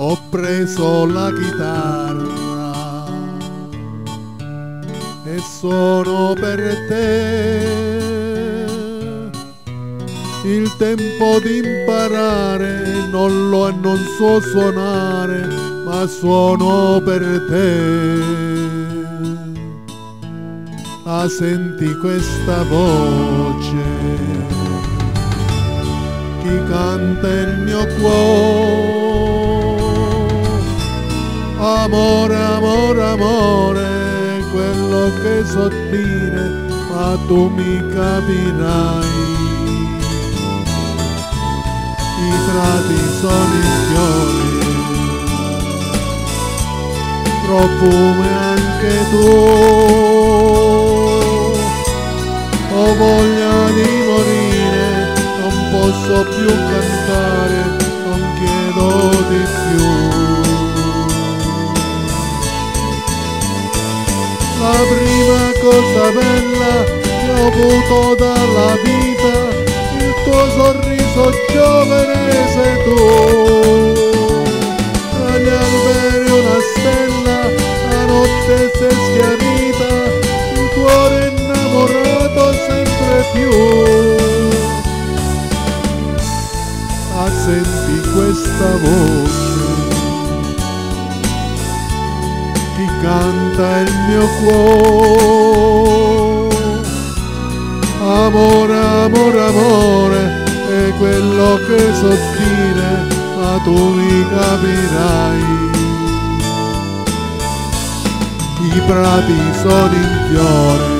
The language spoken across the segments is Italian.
ho preso la chitarra e suono per te. Il tempo di imparare non lo e non so suonare, ma suono per te. Ah, senti questa voce, chi canta il mio cuore. Amore, amore, amore, quello che so dire, ma tu mi capirai. I prati sono i fiori, profumo anche tu. Ho voglia di morire, non posso più cantare, non chiedo di più. La prima cosa bella che ho avuto dalla vita, il tuo sorriso giovane sei tu. Tra gli alberi una stella, la notte si è schiarita, il cuore innamorato sempre più. Ah, senti questa voce, chi canta il mio cuore. Amore, amore, amore, è quello che so dire, ma tu mi capirai. I prati sono in fiore,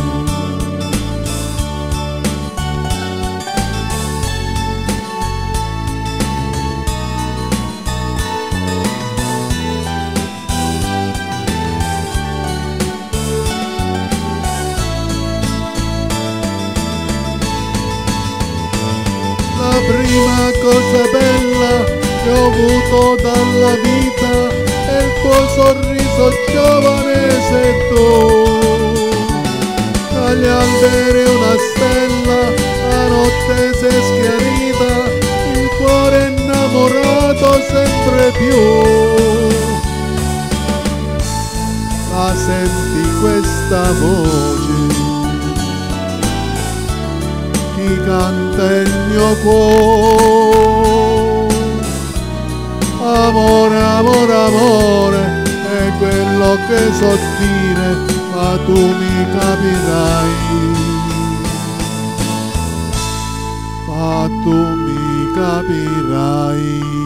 la prima cosa bella che ho avuto dalla vita è il tuo sorriso giovane sei tu. Tra gli alberi una stella, la notte si è schiarita, il cuore innamorato sempre più. La senti questa voce, chi canta il mio cuore. Amore, amore, amore, è quello che so dire, ma tu mi capirai. Ma tu mi capirai.